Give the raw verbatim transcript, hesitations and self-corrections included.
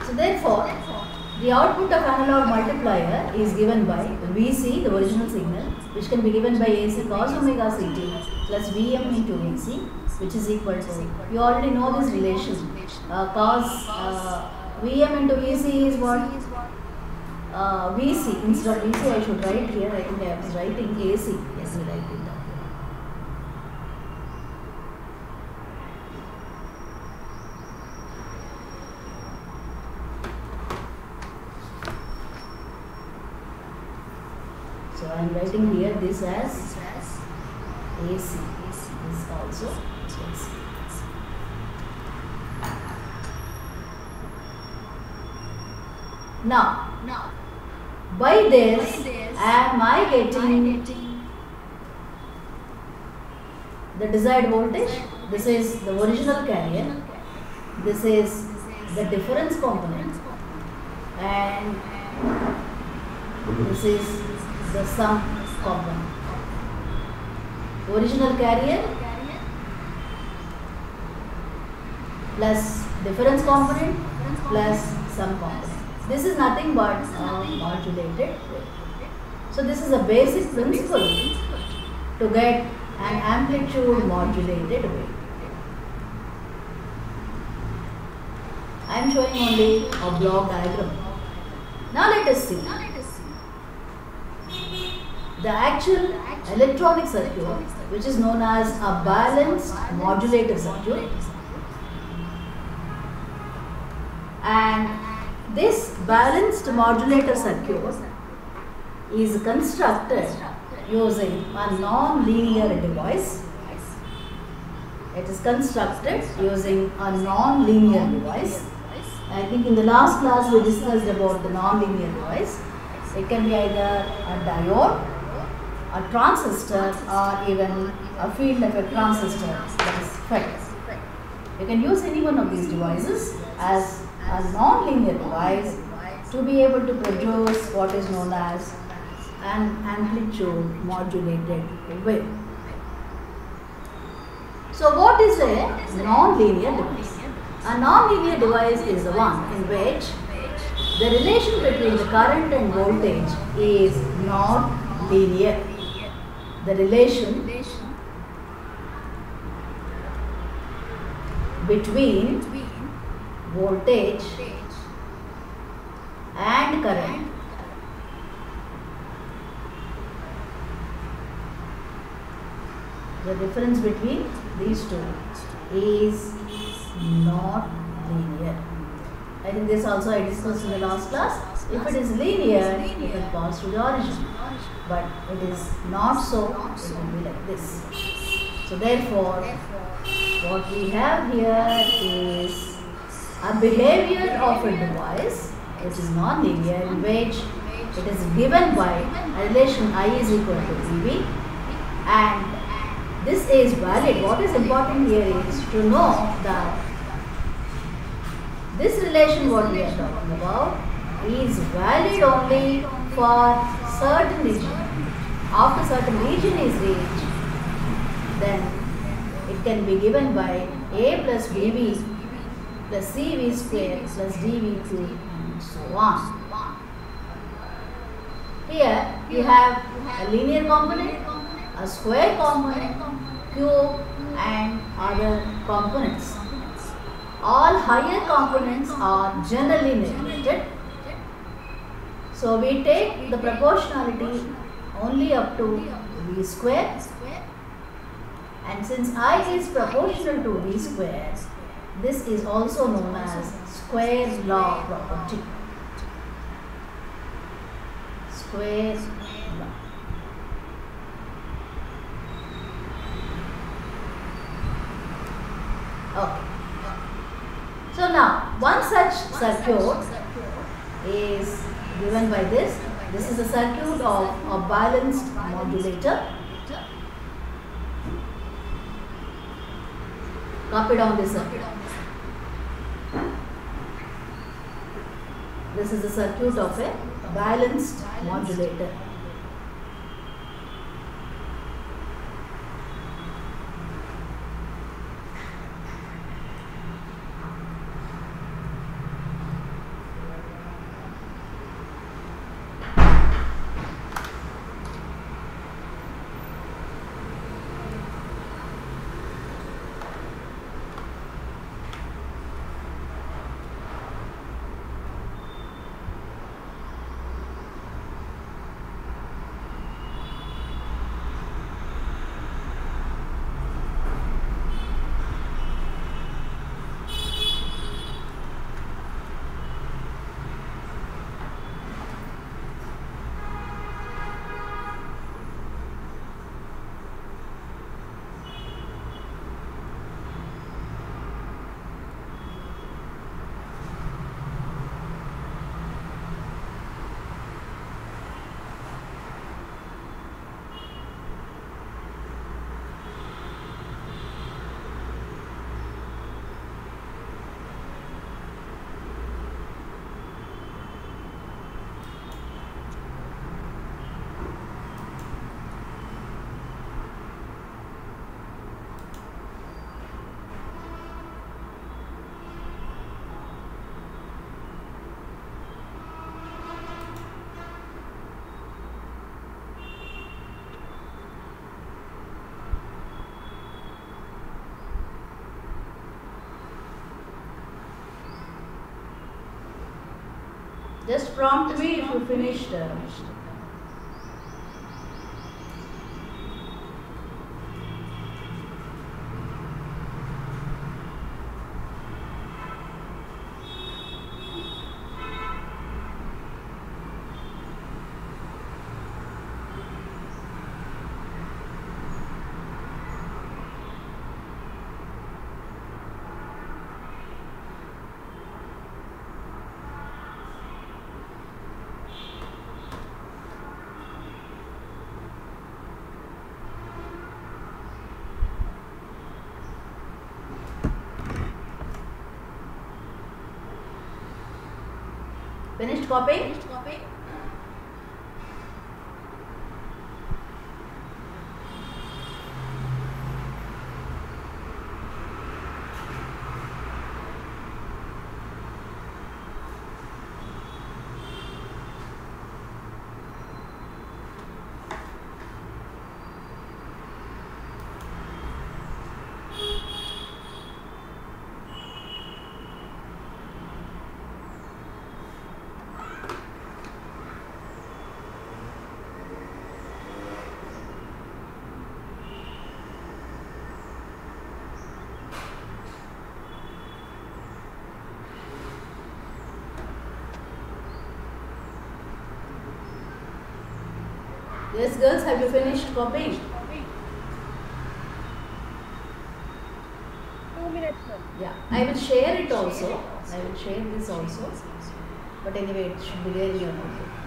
So therefore, the output of analog multiplier is given by V C, the original signal, which can be given by A C cos omega C T plus V M into V C, which is equal to, you already know this relation, uh, cos uh, V M into V C is what? Uh, V C, instead of V C I should write here, I think I was writing A C, let me write it down. So I am writing here this as A C, this also A C. Now, now, by this, am I getting the desired voltage? This is the original carrier, this is the difference component, and this is the sum component. Original carrier plus difference component plus sum component. This is nothing but uh, modulated wave. So this is a basic principle to get an amplitude modulated wave. I am showing only a block diagram. Now let us see the actual electronic circuit, which is known as a balanced modulator circuit, and this balanced modulator circuit is constructed using a non-linear device. It is constructed using a non-linear device. I think in the last class we discussed about the non-linear device. It can be either a diode, a transistor, or even a field effect transistor, that is F E T. You can use any one of these devices as a non-linear device to be able to produce what is known as an amplitude modulated wave. So what is a non-linear device? A non-linear device is the one in which the relation between the current and voltage is not linear. The relation between voltage and current the difference between these two is not linear. I think this also I discussed in the last class. If it is linear, you can pass to the origin, but it is not so, it will be like this. So therefore, what we have here is a behavior of a device which is non-linear, in which it is given by a relation I is equal to V B, and this is valid. What is important here is to know that this relation what we are talking about is valid only for certain region. After certain region is reached, then it can be given by A plus B B plus C V square plus D V cube and so on. Here you have a linear component, a square component, cube and other components. All higher components are generally neglected. So we take the proportionality only up to V square, and since I is proportional to V square, this is also known as square law property. Square law. Okay. So now, one such circuit is given by this. This is a circuit of a balanced modulator. Copy down this circuit. This is the circuit of a balanced modulator. Just prompt me if you finished. Uh, Finished copying? Finished copying? Yes, girls, have you finished copying? Two minutes, sir. Yeah, I will share it also. I will share this also. But anyway, it should be there in your notebook.